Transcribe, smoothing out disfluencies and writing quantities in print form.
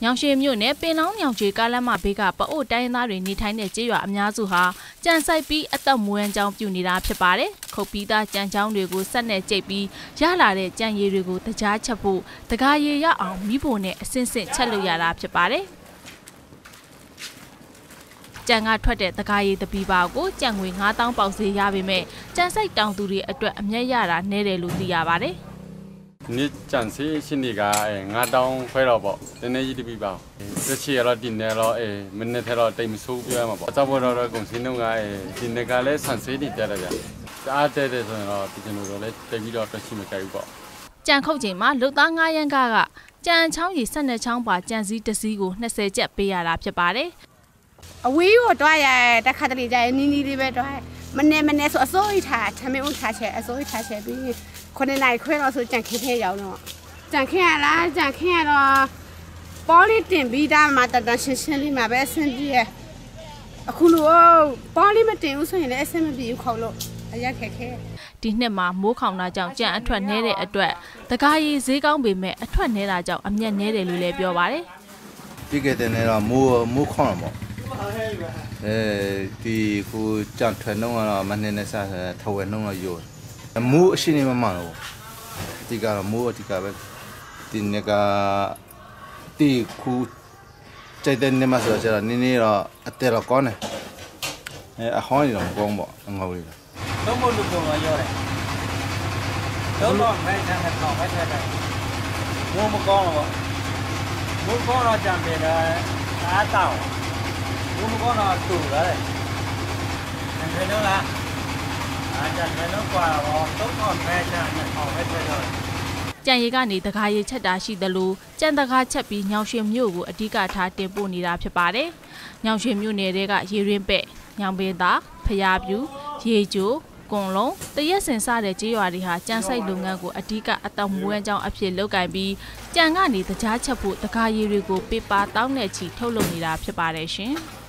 ညောင်ရွှေမြို့နယ်ပင်လောင်းမြောင်ကျွေကားလမ်းမဘေးကပအို့တိုင်းသားတွေနေထိုင်တဲ့ကျေးရွာအများစုဟာကြံစိုက်ပြီးအသက်မွေးကြောင်းပြုနေတာဖြစ်ပါတယ်။ခုတ်ပြီးသားကြံချောင်းတွေကိုဆက်နဲ့ကျိတ်ပြီးရလာတဲ့ကြံရည်တွေကိုတကြားချက်ဖို့တကားရည်ရအောင်မိဖို့နဲ့အစင်းစင်းချက်လို့ရတာဖြစ်ပါတယ်။ကြံကထွက်တဲ့တကားရည်တပီပါကိုကြံငွေ9000ပေါက်ဈေးရပေမဲ့ကြံစိုက်တောင်သူတွေအတွက်အမျက်ရတာနည်းတယ်လို့သိရပါတယ်။นี่จันซีชินิกางาดองค่อยเราบ่เตเนยี่ติปีบ่เสชีเราดินเนเรามันเนเทเราเต็มสู้เปียมาบ่เจ้าบ่เรากงสินงาดินเนกาเลสันซีนี่แต่ละจ้ะအားတဲ့တဲ့ဆိုရင်တော့ဒီကျွန်တော်တို့လည်းတက်ပြီးတော့တက်ရှိမကြဘူးပေါ့ကြံခုတ်ချိန်မှာလုတ်သား9ရန်ကကြံချောင်းကြီး12ချောင်းပါကြံစည်းတစ်စီးကို20ကျပ်ပေးရတာဖြစ်ပါတယ်အဝေးကိုတွားရတက်ခါတလေကြရင်နီးနီးလေးပဲတွားမနေ့ဆိုအစိုးရထားထမင်းဦးထားချက်အစိုးရထားချက်ပြီး9နိုင်ခွဲတော့ဆိုကြံခင်းထဲရောက်တော့ကြံခင်းရလားကြံခင်းရတော့ပေါ်လီတင်ပြီးသားမှာတတရှင်းရှင်းလေးမှာပဲအဆင်ပြေအခုလိုပေါ်လီမတင်ဘူးဆိုရင်လည်းအဆင်မပြေဘူးခေါလို့အရက်ခဲခဲဒီနှစ်မှာမိုးခေါင်တာကြောင့်ကြံအထွက်နဲတဲ့အတွက်တကားရည်ဈေးကောင်းပေမဲ့အထွက်နဲတာကြောင့်အမျက်နဲတယ်လို့လည်းပြောပါတယ်ဒီကတဲ့နဲ့တော့မိုးခေါင်ပေါ့ဒီကိုကြံထွက်နှုံးကတော့မနေ့နဲ့စားထဝဲနှုံးတော့ရိုးမိုးအရှိနေမှတော့ဒီကတော့မိုးဒီကပဲဒီနေ့ကဒီခုใจတဲ့နေမှာဆိုတော့နင်းနေတော့အတဲတော့ကောင်းတယ်အဟောင်းနေတော့ကောင်းပေါ့ငေါလေးတော့မလို့တော့ရောတယ်တော့မဲချမ်းတဲ့ကောင်ပဲတဲ့မိုးမကောင်းတော့မိုးကောင်းတော့ကြံတယ်အားတောင်းမိုးမကောင်းတော့တူတယ်ဘယ်လိုလဲအားကြတယ်တော့ကွာတော့မဲချမ်းတဲ့ကောင်ပဲတဲ့ကြံရည်ကနေတကားရည်ချက်တာရှိသလိုကြံတကားချက်ပြီးညောင်ရွှေမြို့ကိုအဓိကထားတင်ပို့နေတာဖြစ်ပါတယ်။ညောင်ရွှေမြို့နယ်တွေကရေရင်းပဲ့ညောင်ပင်သာဖျားပြူရေကျိုးကွန်လုံးတရက်စင်စတဲ့ကြေးရွာတွေဟာကြံစိုက်လုပ်ငန်းကိုအဓိကအသက်မွေးကြောင်းအဖြစ်လုပ်ကင်ပြီးကြံကနေတကြားချက်ဖို့တကားရည်တွေကိုပေပါတောင်းနဲ့ချီထုတ်လုပ်နေတာဖြစ်ပါတယ်ရှင်။